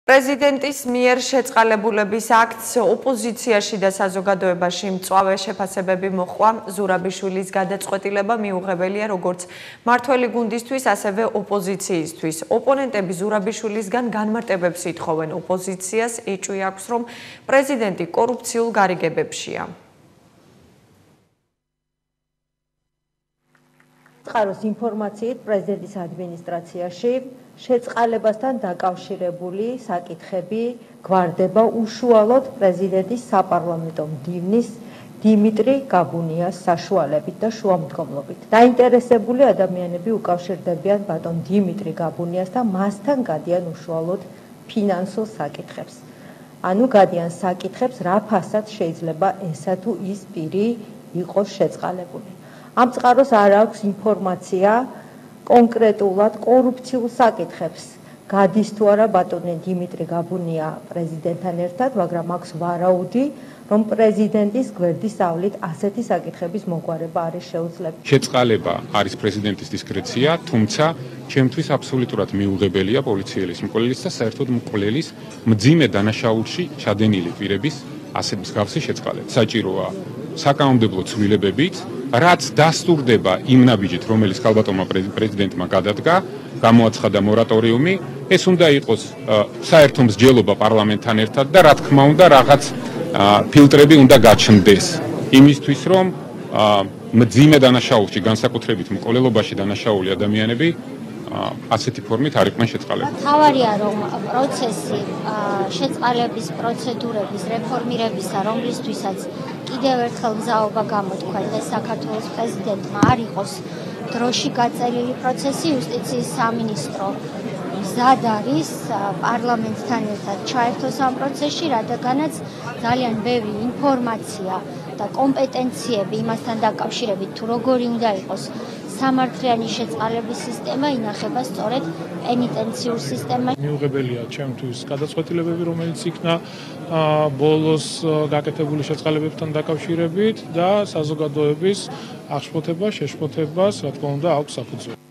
პრეზიდენტის მიერ შეწყალებულების აქტს ოპოზიციაში და საზოგადოებაში მწვავე შეფასებები მოჰყვა. ზურაბიშვილის გადაწყვეტილება მიუღებელია როგორც მმართველი გუნდისთვის, ასევე ოპოზიციისთვის. ოპონენტები ზურაბიშვილისგან განმარტებებს ითხოვენ. ოპოზიციას ეჭვი აქვს, რომ პრეზიდენტი კორუფციულ გარიგებებშია. წყაროს ინფორმაციით პრეზიდენტის ადმინისტრაციაში შეწყალებასთან დაკავშირებული საკითხები გვარდება უშუალოდ პრეზიდენტის საპარლამენტო მდივნის დიმიტრი გაბუნიას საშუალებით და შუამდგომლობით. დაინტერესებული ადამიანები უკავშირდებიან ბატონ დიმიტრი გაბუნიას და მასთან გადიან უშუალოდ ფინანსურ საკითხებს. ანუ გადიან საკითხებს, რა ფასად შეიძლება ესა თუ ის პირი იყოს შეწყალებული. ამ წყაროს არ აქვს ინფორმაცია კონკრეტულად კორუფციულ საკითხებს გადის თუ არა ბატონი დიმიტრი გაბუნია პრეზიდენტთან ერთად, მაგრამ აქვს ვარაუდი, რომ პრეზიდენტის გვერდისავლით ასეთი საკითხების მოგვარება არის შეუძლებელი. შეწყალება არის პრეზიდენტის დისკრეცია, თუმცა ჩემთვის აბსოლუტურად მიუღებელია პოლიციელის მკვლელის და საერთოდ მკვლელის მძიმე დანაშაულში ჩადენილი პირების ასეთ მსგავსი შეწყალება. საჭიროა საკანონმდებლო ცვლილებებით, რაც დასტურდება იმ ნაბიჯით, რომელიც ქალბატონმა პრეზიდენტმა გადადგა, გამოაცხადა მორატორიუმი, ეს უნდა იყოს საერთო მსჯელობა პარლამენტთან ერთად და რა თქმა უნდა რაღაც ფილტრები უნდა გაჩნდეს იმისთვის, რომ მძიმე დანაშაულში, განსაკუთრებით მკვლელობაში დანაშაული ადამიანები ასეთი ფორმით არ იყვნენ შეწყალებული. თავარია რომ პროცესი შეწყალების პროცედურების რეფორმირებისა, რომლისთვისაც კიდევ ერთხელ მზაობა გამოთქვა დღეს საქართველოს პრეზიდენტმა არ იყოს დროში გაწელილი პროცესი, იუსტიციის სამინისტრო მზად არის პარლამენტთან ერთად ჩაერთოს ამ პროცესში, რადგანაც ძალიან ბევრი ინფორმაცია და კომპეტენციები იმასთან დაკავშირებით თუ როგორი უნდა იყოს სამართლიანი შეწყალების სისტემა ინახება სწორედ პენიტენციურ სისტემაში. მიუღებელია ჩემთვის გადაწყვეტილებები, რომელიც იქნა ბოლოს გაკეთებული შეწყალებებთან დაკავშირებით და საზოგადოების აღშფოთებას, შეშფოთებას, რა თქმა უნდა, აქვს საფუძველი.